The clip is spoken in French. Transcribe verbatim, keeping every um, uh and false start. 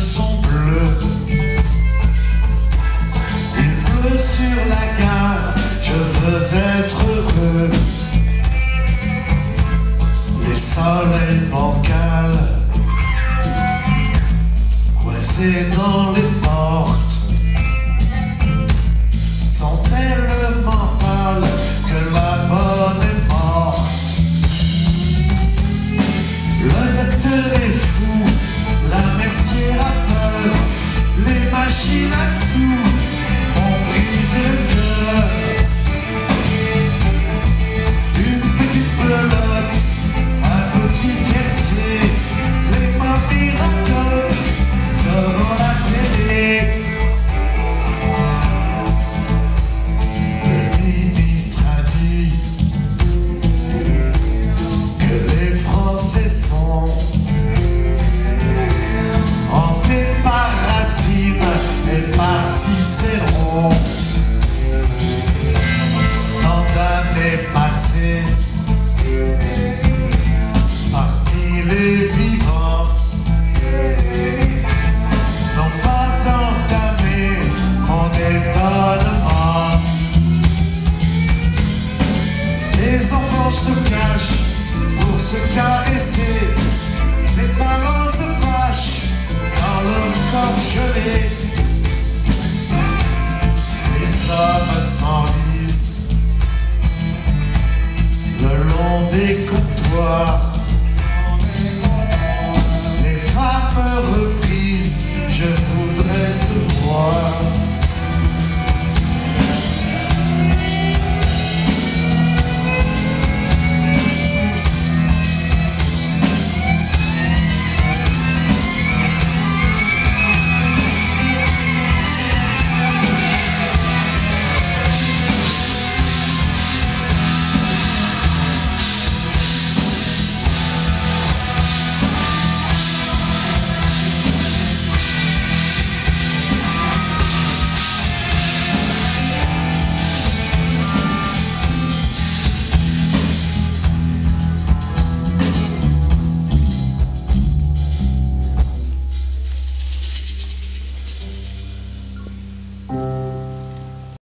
sont bleus. Il pleut sur la gare, je veux être heureux. Les soleils bancals coincés dans les portes sont tellement pâles que la bonne est morte. Le docteur est fou, la mercière a peur, les machines à sous ont brisé le cœur. Une petite pelote, un petit tiercé, les mamies racontent devant la télé. Le ministre a dit que les Français sont hantés par Racine et par Cicéron. Tant d'années passées parmi les vivants n'ont pas entamé mon étonnement. Les enfants se cachent pour se caresser, les parents se fâchent dans leur corps gelé.